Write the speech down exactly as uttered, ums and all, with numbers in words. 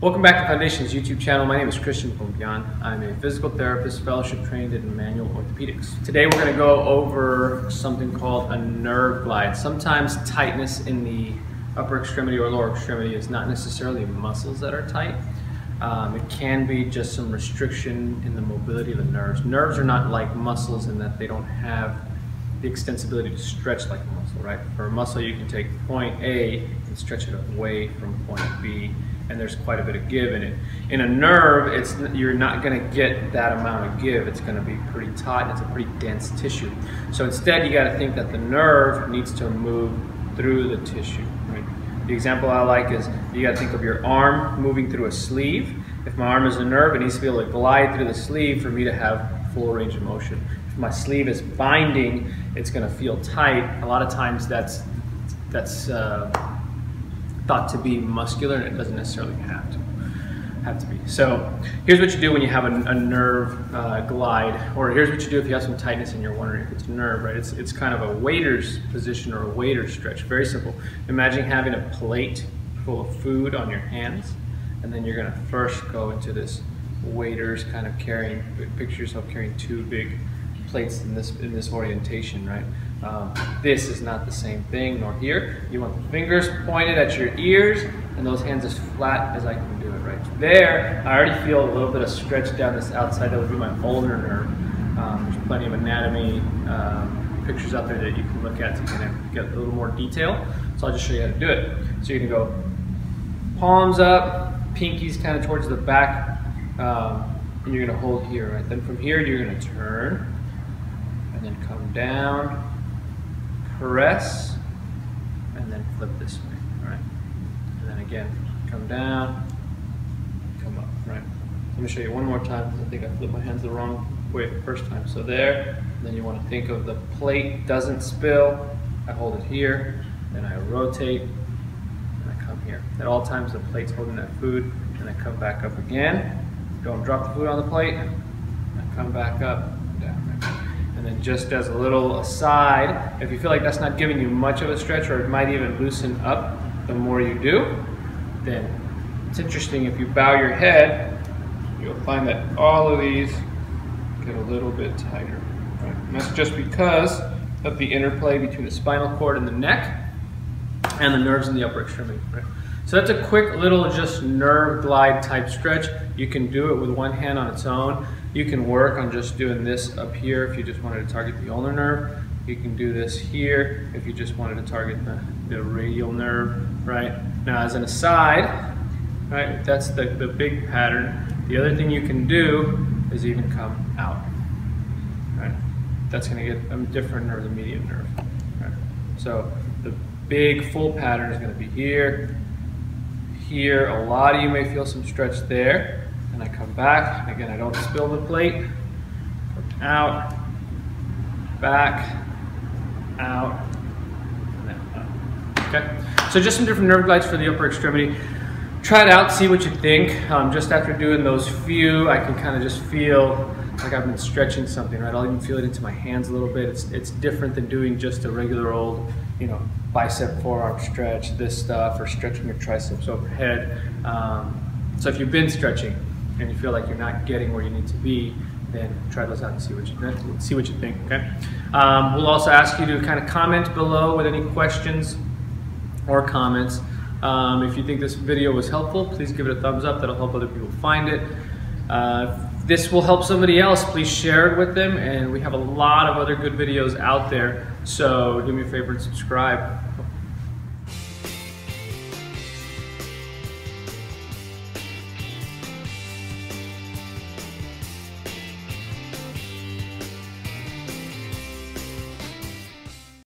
Welcome back to Foundations YouTube channel. My name is Christian Pompian. I'm a physical therapist, fellowship trained in manual orthopedics. Today we're going to go over something called a nerve glide. Sometimes tightness in the upper extremity or lower extremity is not necessarily muscles that are tight. Um, it can be just some restriction in the mobility of the nerves. Nerves are not like muscles in that they don't have the extensibility to stretch like a muscle, right? For a muscle, you can take point A and stretch it away from point B, and there's quite a bit of give in it. In a nerve, it's you're not going to get that amount of give. It's going to be pretty taut, and it's a pretty dense tissue. So instead, you got to think that the nerve needs to move through the tissue, right? The example I like is you got to think of your arm moving through a sleeve. If my arm is a nerve, it needs to be able to glide through the sleeve for me to have full range of motion. If my sleeve is binding, it's going to feel tight. A lot of times that's that's uh, thought to be muscular, and it doesn't necessarily have to have to be. So here's what you do when you have a, a nerve uh, glide, or here's what you do if you have some tightness and you're wondering if it's a nerve, right? It's, it's kind of a waiter's position or a waiter stretch. Very simple. Imagine having a plate full of food on your hands, and then you're going to first go into this waiters kind of carrying, picture yourself carrying two big plates in this in this orientation, right? Um, this is not the same thing, nor here. You want the fingers pointed at your ears and those hands as flat as I can do it, right? There, I already feel a little bit of stretch down this outside. That would be my ulnar nerve. Um, there's plenty of anatomy um, pictures out there that you can look at to kind of get a little more detail. So I'll just show you how to do it. So you can go palms up, pinkies kind of towards the back, um, and you're going to hold here, right? Then from here, you're going to turn, and then come down, press, and then flip this way, all right? And then again, come down, come up, right? Let me show you one more time because I think I flipped my hands the wrong way the first time. So there, then you want to think of the plate doesn't spill. I hold it here, then I rotate, and I come here. At all times, the plate's holding that food, and I come back up again. Don't drop the food on the plate, and come back up, down, right? And then just as a little aside, if you feel like that's not giving you much of a stretch, or it might even loosen up the more you do, then it's interesting, if you bow your head, you'll find that all of these get a little bit tighter, right? And that's just because of the interplay between the spinal cord and the neck and the nerves in the upper extremity, right? So that's a quick little just nerve glide type stretch. You can do it with one hand on its own. You can work on just doing this up here if you just wanted to target the ulnar nerve. You can do this here if you just wanted to target the, the radial nerve, right? Now as an aside, right, that's the, the big pattern. The other thing you can do is even come out, right? That's gonna get a different nerve, the median nerve, right? So the big full pattern is gonna be here, here. A lot of you may feel some stretch there, and I come back. Again, I don't spill the plate. Out, back, out, and then up. Okay? So just some different nerve glides for the upper extremity. Try it out, see what you think. Um, just after doing those few, I can kind of just feel like I've been stretching something, right? I'll even feel it into my hands a little bit. It's, it's different than doing just a regular old, you know, bicep, forearm stretch, this stuff, or stretching your triceps overhead. Um, so if you've been stretching and you feel like you're not getting where you need to be, then try those out and see what you, see what you think, okay? Um, we'll also ask you to kind of comment below with any questions or comments. Um, if you think this video was helpful, please give it a thumbs up. That'll help other people find it. Uh, if this will help somebody else, please share it with them. And we have a lot of other good videos out there. So do me a favor and subscribe.